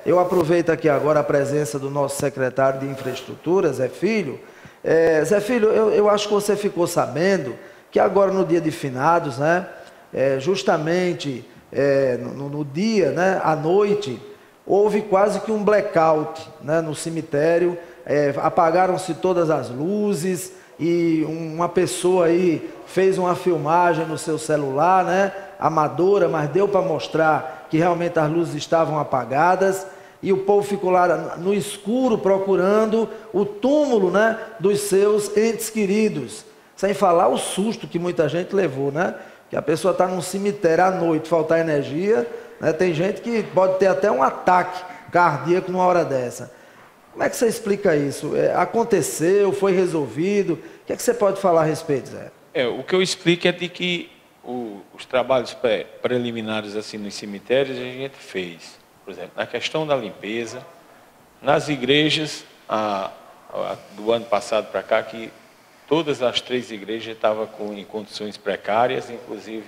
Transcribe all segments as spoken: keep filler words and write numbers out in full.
Eu aproveito aqui agora a presença do nosso secretário de Infraestrutura, Zé Filho. É, Zé Filho, eu, eu acho que você ficou sabendo que agora no dia de finados, né, é, justamente é, no, no dia, né, à noite, houve quase que um blackout, né, no cemitério, é, apagaram-se todas as luzes e uma pessoa aí fez uma filmagem no seu celular, né, amadora, mas deu para mostrar que realmente as luzes estavam apagadas. E o povo ficou lá no escuro procurando o túmulo, né, dos seus entes queridos. Sem falar o susto que muita gente levou, né? Que a pessoa está num cemitério à noite, faltar energia, né? Tem gente que pode ter até um ataque cardíaco numa hora dessa. Como é que você explica isso? É, aconteceu, foi resolvido? O que é que você pode falar a respeito, Zé? É, o que eu explico é de que o, os trabalhos pré, preliminares assim nos cemitérios a gente fez. Por exemplo, na questão da limpeza, nas igrejas, a, a, do ano passado para cá, que todas as três igrejas estavam com, em condições precárias, inclusive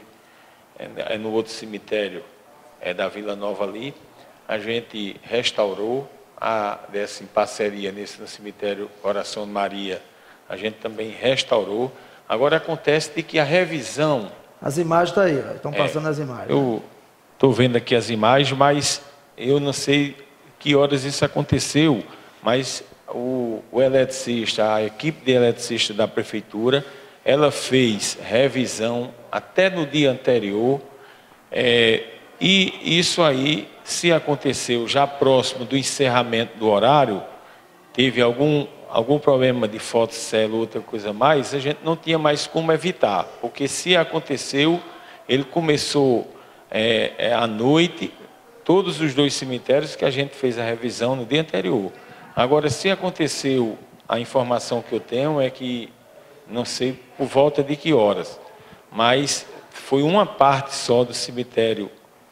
é, é no outro cemitério é, da Vila Nova ali, a gente restaurou, a, dessa em parceria nesse, no cemitério Coração de Maria, a gente também restaurou. Agora acontece de que a revisão... As imagens estão aí, estão passando é, as imagens. Eu estou vendo aqui as imagens, mas... eu não sei que horas isso aconteceu, mas o, o eletricista, a equipe de eletricista da prefeitura, ela fez revisão até no dia anterior, é, e isso aí, se aconteceu já próximo do encerramento do horário, teve algum, algum problema de fotocélula ou outra coisa mais, a gente não tinha mais como evitar, porque se aconteceu, ele começou é, é, à noite, todos os dois cemitérios que a gente fez a revisão no dia anterior. Agora, se aconteceu, a informação que eu tenho é que, não sei por volta de que horas, mas foi uma parte só do cemitério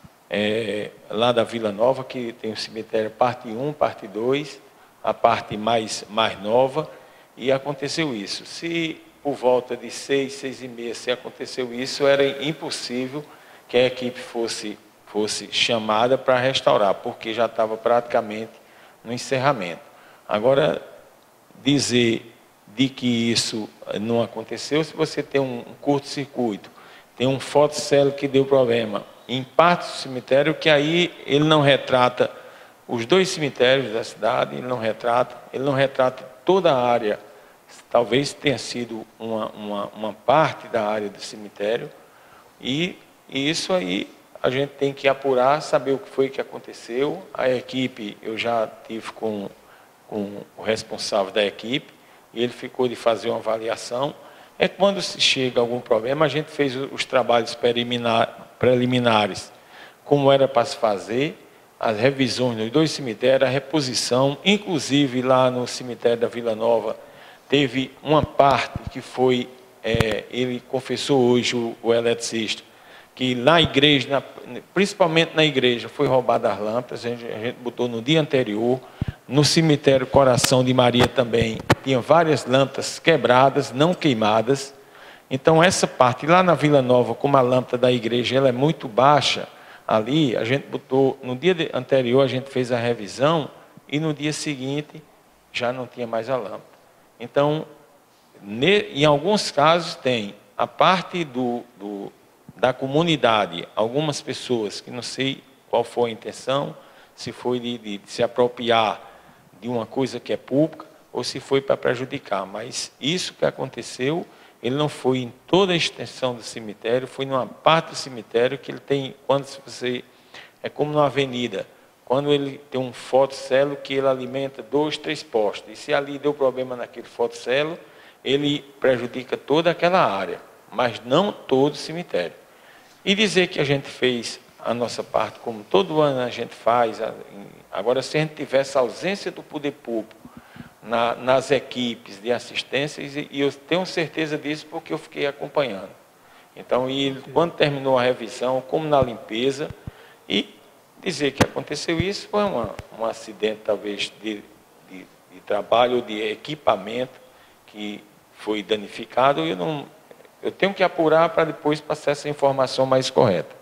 é, lá da Vila Nova, que tem o cemitério parte um, parte dois, a parte mais, mais nova, e aconteceu isso. Se por volta de seis, seis e meia, se aconteceu isso, era impossível que a equipe fosse... fosse chamada para restaurar, porque já estava praticamente no encerramento. Agora, dizer de que isso não aconteceu, se você tem um curto-circuito, tem um fotocélula que deu problema em parte do cemitério, que aí ele não retrata os dois cemitérios da cidade, ele não retrata, ele não retrata toda a área, talvez tenha sido uma, uma, uma parte da área do cemitério, e, e isso aí a gente tem que apurar, saber o que foi que aconteceu. A equipe, eu já tive com, com o responsável da equipe, e ele ficou de fazer uma avaliação. É quando se chega a algum problema, a gente fez os trabalhos preliminar, preliminares, como era para se fazer, as revisões nos dois cemitérios, a reposição, inclusive lá no cemitério da Vila Nova, teve uma parte que foi, é, ele confessou hoje, o, o eletricista, que na igreja, na, principalmente na igreja, foi roubada as lâmpadas, a gente, a gente botou no dia anterior. No cemitério Coração de Maria também, tinha várias lâmpadas quebradas, não queimadas. Então essa parte, lá na Vila Nova, como a lâmpada da igreja ela é muito baixa, ali a gente botou, no dia anterior a gente fez a revisão, e no dia seguinte já não tinha mais a lâmpada. Então, ne, em alguns casos tem a parte do... do da comunidade, algumas pessoas que não sei qual foi a intenção, se foi de, de, de se apropriar de uma coisa que é pública ou se foi para prejudicar, mas isso que aconteceu, ele não foi em toda a extensão do cemitério, foi numa parte do cemitério que ele tem, quando você, é como numa avenida, quando ele tem um fotocélula que ele alimenta dois, três postes, e se ali deu problema naquele fotocélula, ele prejudica toda aquela área, mas não todo o cemitério. E dizer que a gente fez a nossa parte, como todo ano a gente faz, agora se a gente tivesse a ausência do poder público na, nas equipes de assistência, e eu tenho certeza disso porque eu fiquei acompanhando. Então, e quando terminou a revisão, como na limpeza, e dizer que aconteceu isso, foi uma, um acidente talvez de, de, de trabalho ou de equipamento que foi danificado, e eu não... eu tenho que apurar para depois passar essa informação mais correta.